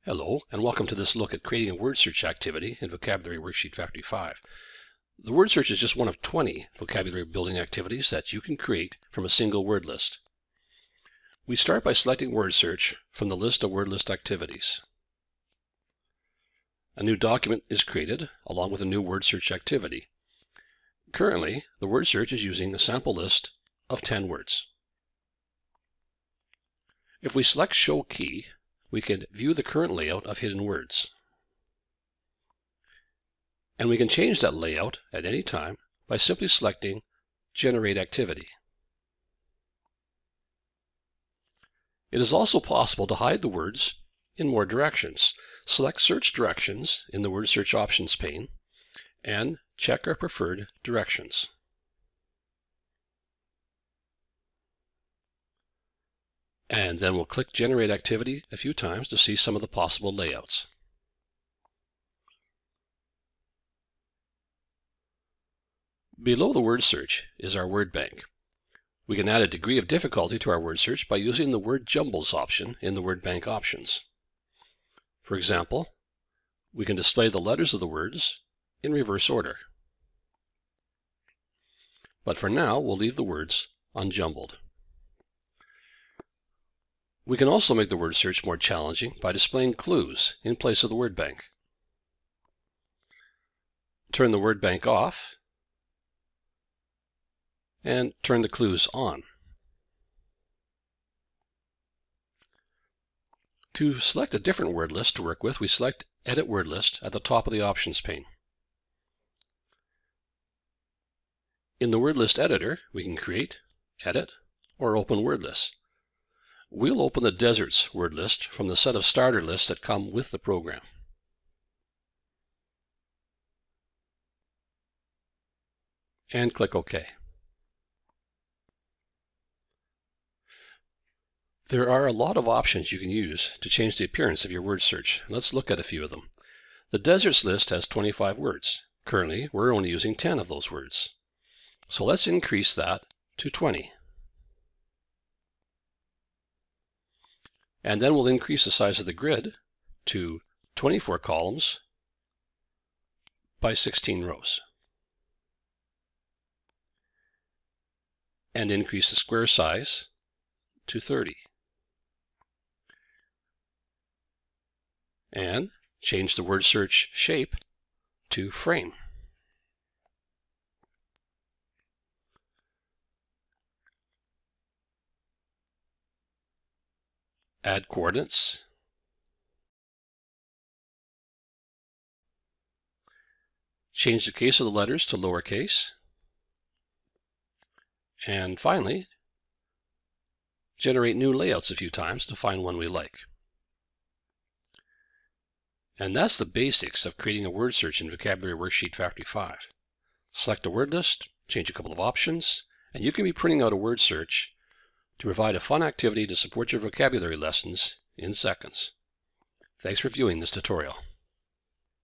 Hello, and welcome to this look at creating a word search activity in Vocabulary Worksheet Factory 5. The word search is just one of 20 vocabulary building activities that you can create from a single word list. We start by selecting word search from the list of word list activities. A new document is created along with a new word search activity. Currently, the word search is using a sample list of 10 words. If we select Show Key, we can view the current layout of hidden words. And we can change that layout at any time by simply selecting Generate Activity. It is also possible to hide the words in more directions. Select Search Directions in the Word Search Options pane and check our preferred directions. And then we'll click Generate Activity a few times to see some of the possible layouts. Below the word search is our word bank. We can add a degree of difficulty to our word search by using the Word Jumbles option in the word bank options. For example, we can display the letters of the words in reverse order. But for now, we'll leave the words unjumbled. We can also make the word search more challenging by displaying clues in place of the word bank. Turn the word bank off and turn the clues on. To select a different word list to work with, we select Edit Word List at the top of the Options pane. In the Word List Editor, we can create, edit, or open word lists. We'll open the Deserts word list from the set of starter lists that come with the program. And click OK. There are a lot of options you can use to change the appearance of your word search. Let's look at a few of them. The Deserts list has 25 words. Currently, we're only using 10 of those words. So let's increase that to 20. And then we'll increase the size of the grid to 24 columns by 16 rows. And increase the square size to 30. And change the word search shape to frame. Add coordinates. Change the case of the letters to lowercase. And finally, generate new layouts a few times to find one we like. And that's the basics of creating a word search in Vocabulary Worksheet Factory 5. Select a word list, change a couple of options, and you can be printing out a word search to provide a fun activity to support your vocabulary lessons in seconds. Thanks for viewing this tutorial.